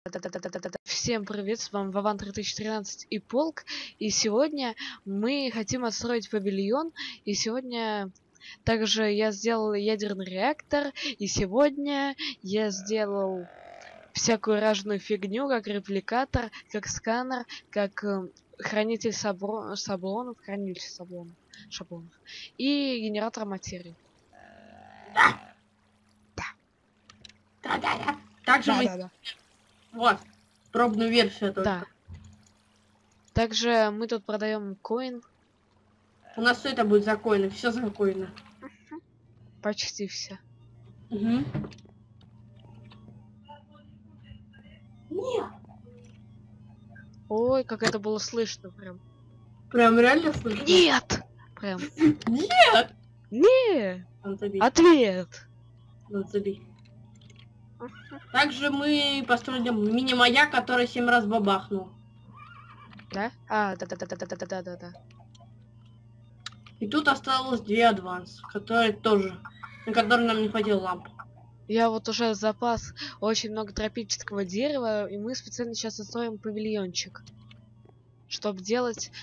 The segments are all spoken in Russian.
Всем привет, с вами Вован 3013 и Полк. И сегодня мы хотим отстроить павильон. И сегодня также я сделал ядерный реактор. И сегодня я сделал всякую разную фигню, как репликатор, как сканер, как хранитель шаблонов. И генератор материи. Да. Также мы... Вот, пробную версию только. Да. Также мы тут продаем коин. У нас все это будет за коины, все за коины. Почти все. Угу. Нет. Ой, как это было слышно прям. Прям реально слышно? Нет! Прям. Нет! Не! Ответ! Забей. Также мы построили мини-маяк, который 7 раз бабахнул. Да? А, да. И тут осталось 2 адванс, которые тоже, на которые нам не хватило ламп. Я вот уже запас очень много тропического дерева, и мы специально сейчас строим павильончик, чтобы делать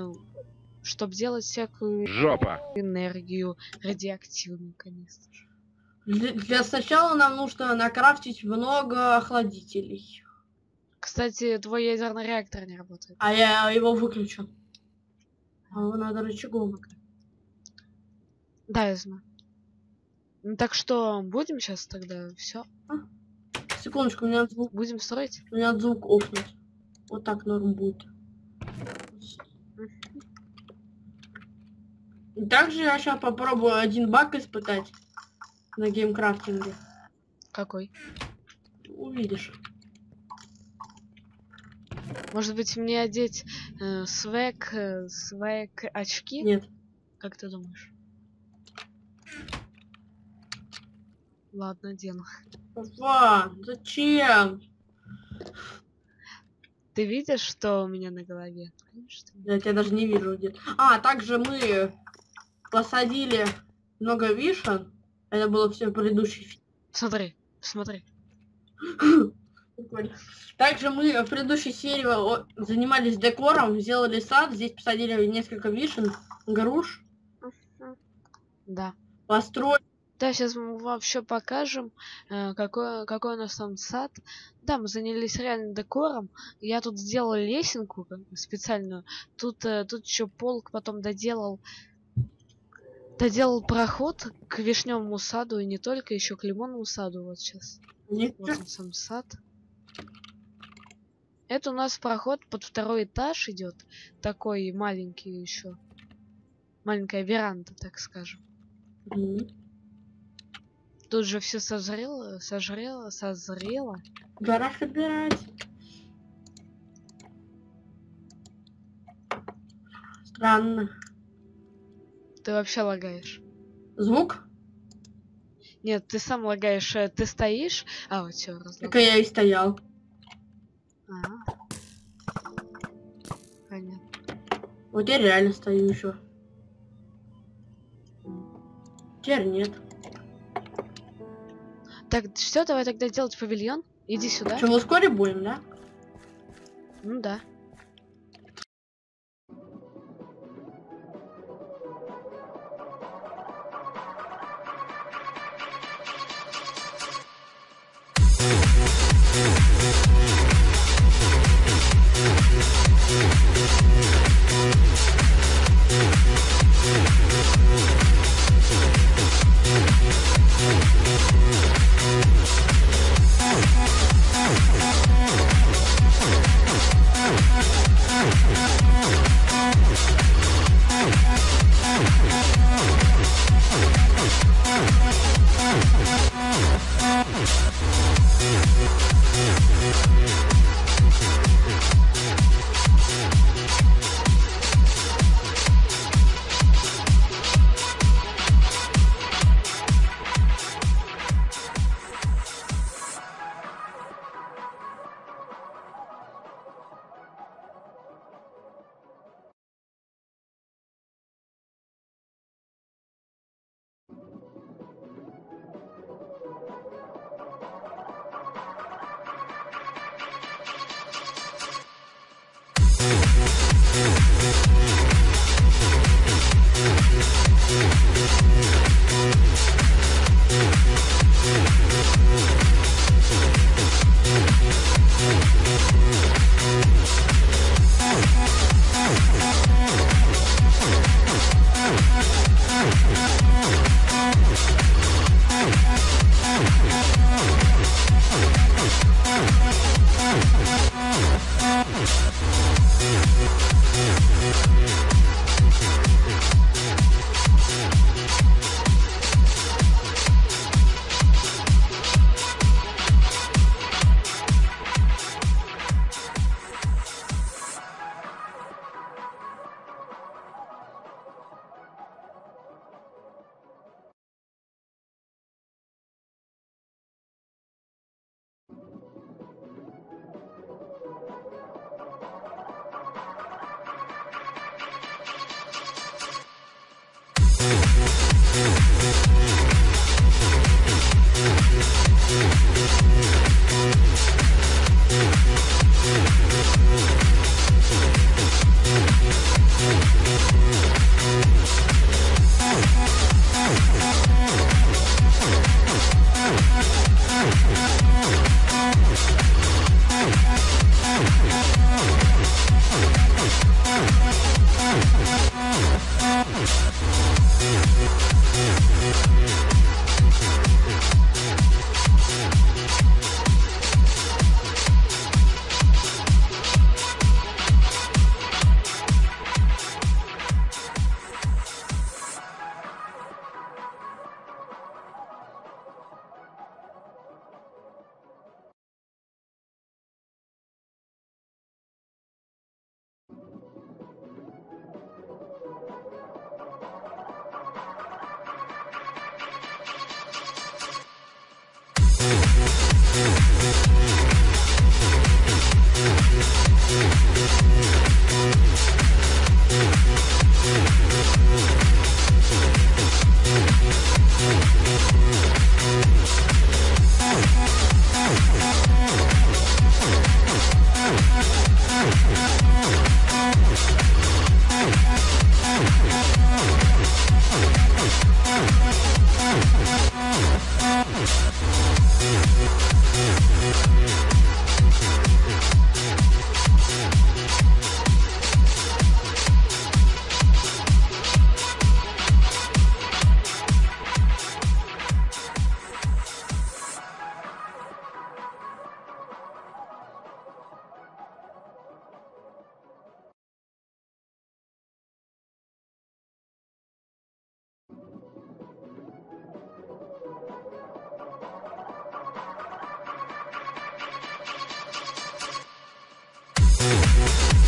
всякую энергию радиоактивную, конечно же. Для сначала нам нужно накрафтить много охладителей. Кстати, твой ядерный реактор не работает. А я его выключу. А его надо рычагом выключить. Да, я знаю. Ну, так что будем сейчас тогда все. Секундочку, у меня звук. Будем строить? У меня звук офнуть. Вот так норм будет. И также я сейчас попробую один баг испытать на геймкрафтинге. Какой? Увидишь. Может быть, мне одеть свек очки? Нет. Как ты думаешь? Ладно, одену. Папа, зачем? Ты видишь, что у меня на голове? Конечно. Я тебя даже не вижу где. А, также мы посадили много вишен. Это было все предыдущий. Смотри. Также мы в предыдущей серии занимались декором, сделали сад, здесь посадили несколько вишен, груш. Да. Построили. Да, сейчас мы вам все покажем, какой у нас там сад. Да, мы занялись реально декором. Я тут сделал лесенку специальную. Тут еще Полк потом доделал проход к вишневому саду, и не только, еще к лимонному саду. Вот сейчас. Вот он сам сад. Это у нас проход под 2-й этаж идет. Такой маленький еще. Маленькая веранда, так скажем. Тут же все созрело. Пора собирать. Странно. Ты вообще лагаешь. Звук? Нет, ты сам лагаешь. Ты стоишь. А, вот все, Так я и стоял. Понятно. Вот я реально стою еще. Теперь нет. Так, что, давай тогда делать павильон? Иди сюда. Что, вскоре будем, да? Ну да.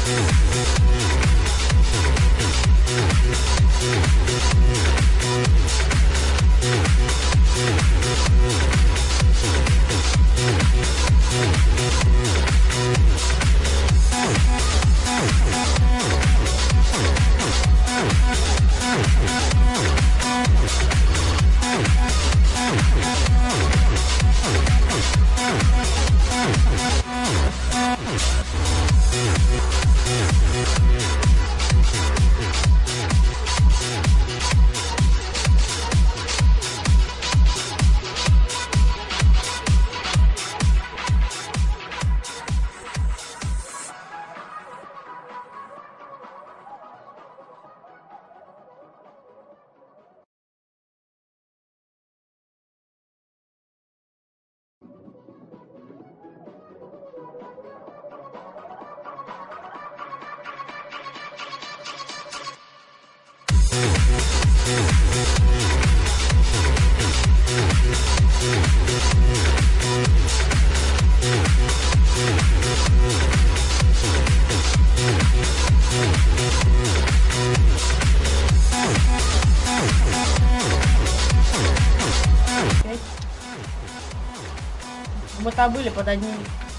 Мы-то были под одним.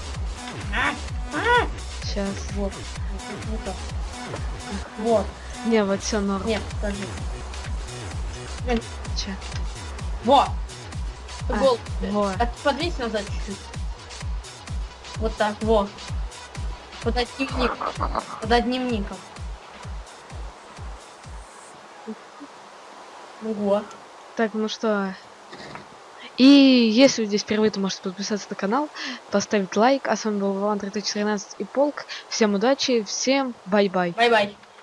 Сейчас. Вот. Вот. Не, вот все норм. Нет, подожди. Че? Вот. Вот. Подвинься назад чуть-чуть. Вот так, вот. Под одним ником. Под одним ником. Ого. Так, ну что... И если вы здесь впервые, то можете подписаться на канал, поставить лайк. А с вами был Вован 3013 и Полк. Всем удачи, всем бай-бай. Бай-бай.